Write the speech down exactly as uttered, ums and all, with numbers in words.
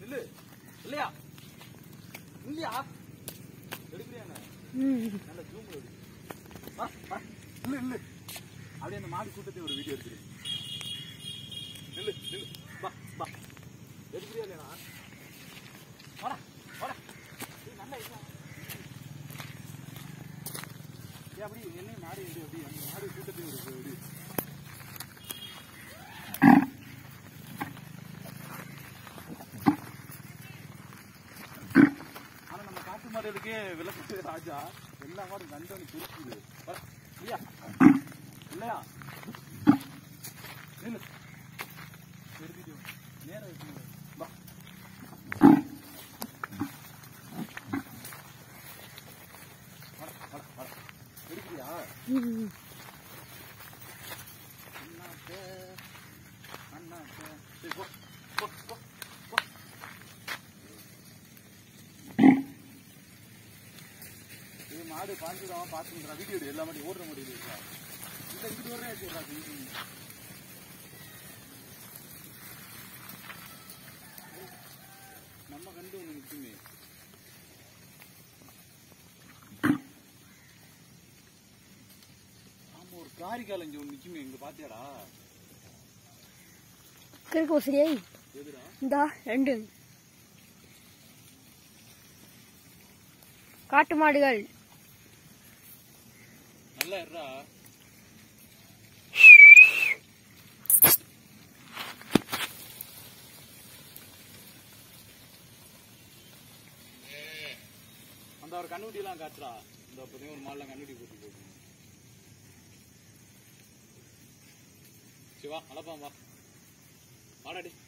இல்ல இல்லையா இல்லையா எடுக்கிறியா நல்ல ஜூம் எடு இல்ல இல்ல அப்படியே அந்த மாடு கூட்டத்தை ஒரு வீடியோ எடுத்துரு நில்லு நில்லு வா வா எடுக்கிறியா இல்லையா வாடா வாடா நல்லா இருக்கா அப்படி என்ன மாடு எடு அப்படி அந்த மாடு கூட்டத்தை ஒரு எடு மாடுகளுக்கு விளக்கு ராஜா எல்லா மாடும் கண்டனு பிரிக்குது இல்லையா இல்லையா நில்லு எடுத்துட்டு நேரம் இருக்கு வா எடுக்கிறியா அண்ணாத்த அண்ணாத்த சரி போ போ போ மாடு பாஞ்சுதான் பாத்துக்கிறா வீடியோ எல்லா மாட்டி ஓடுற முடியுது இந்த இது வர நம்ம கண்டு ஒண்ணு நிக்குமே ஆமா ஒரு காரிக்கால இங்க ஒண்ணு நிக்குமே இங்க பாத்தியாடா சரியா இந்தா ரெண்டு காட்டு மாடுகள் நல்லா இருடா அந்த ஒரு கண்ணுட்டி எல்லாம் காட்டுறா இந்த ஒரு மாடெல்லாம் கண்ணுட்டி போட்டு போட்டு சிவா அழப்பாம் வா வாடாடி